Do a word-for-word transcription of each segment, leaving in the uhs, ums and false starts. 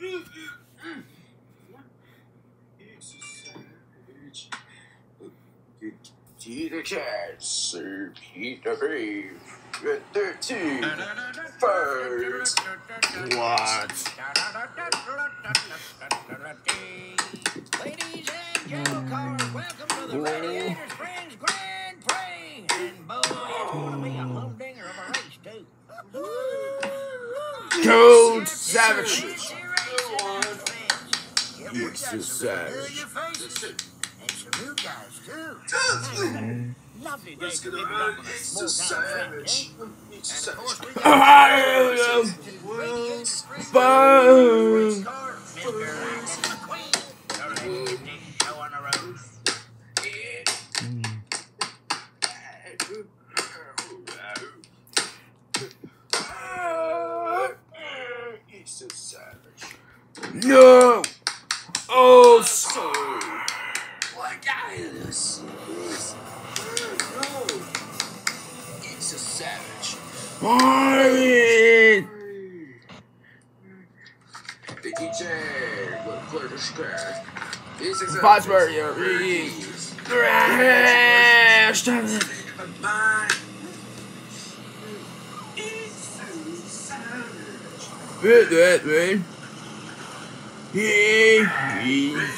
Peter Cats, Peter Brave, thirteen, first. What? Ladies and gentlemen, welcome to the Radiator Springs Grand Prix. And boy, it's going to be a humdinger of a race, too. Cold Savage. It's a savage. And some new guys, too. Lovely day to meet up with a small town friend, eh? And of course, we got Radiator Springs Boom. car, Mister Lightning McQueen. You're ready to take the show on the road. He's so savage. No. Oh, so. What guy is this? He's so savage. Why? The D J, what clear the square. This is a Fosbury, crash. With that, man. He, he's.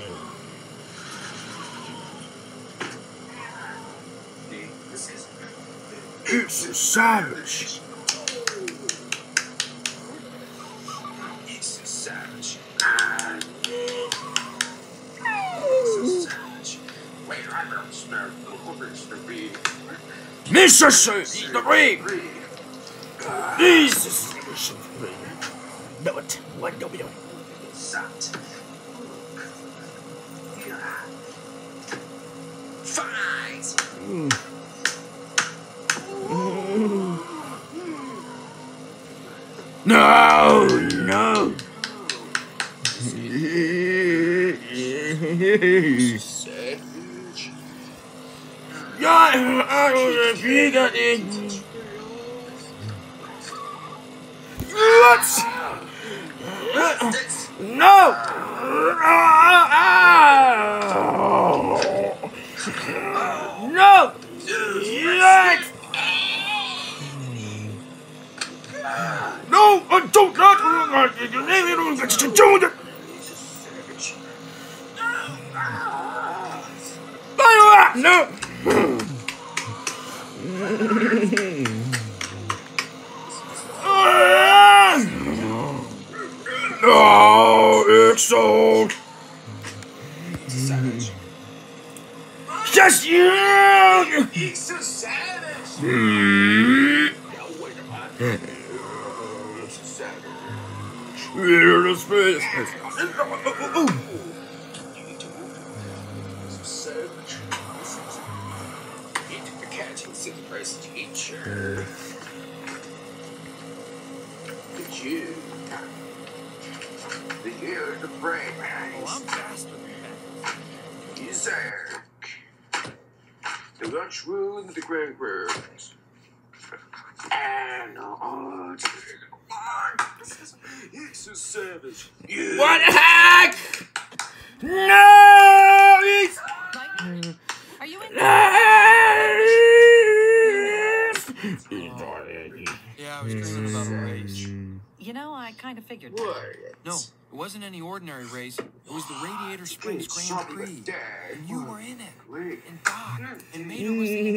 It's a savage. He's so savage. Wait, I don't smell the hookers to be. Mister Susie, the ring. Jesus. No, it. What do we do? Sat. Fight. No, no. Savage. Yeah, I don't know if you got it. What? No! No! Yes! No! I don't not do it! No! Oh, it's so. Savage. Just you! He's so savage. Mm. Now wait a minute. He's so savage. Little space. You need to move. He's so savage. Eat the cat and sit the price teacher. Did you? The year of the brain. Oh, I'm faster than that. He's there. The lunch room in the Grand Birds. And on. He's so savage. Yeah. What the heck? No! It's. Lightning, are you in? Yeah, I was dreaming about a race. You know, I kind of figured. What? No, it wasn't any ordinary race. It was the Radiator Springs Grand Prix. And you were in it. And Doc. And Mater was the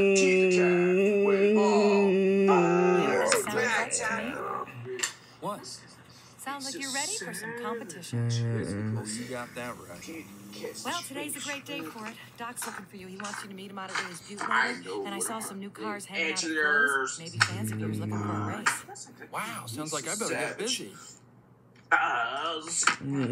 announcer. Sounds right to me. What? Sounds like you're ready for some competition. Oh, you got that right. Well, today's a great day for it. Doc's looking for you. He wants you to meet him out at Willie's Butte later. And I saw some new cars hanging out at close. Maybe fancy viewers looking for a race. Wow, sounds like I better get busy. Us.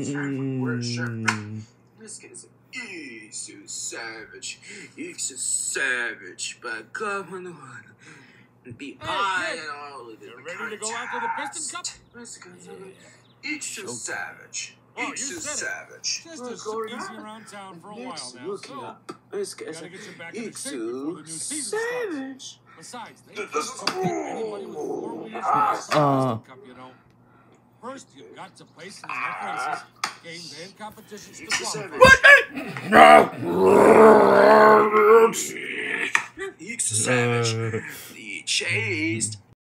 This guy's he's so savage. He's so savage. But come on, and be high and all of it. Ready to go after the Piston Cup? He's so savage. Oh, you He's so said it. savage. Just as easy around town for a while now. So, This guy's gotta get you back in the he's shape before the so new season starts. savage. Besides, they This don't is- pick anybody with four wheels Uh. Cup, you know. First, you've got to place in enough races, games, and competitions to He's a qualify. savage. He's a savage. He chased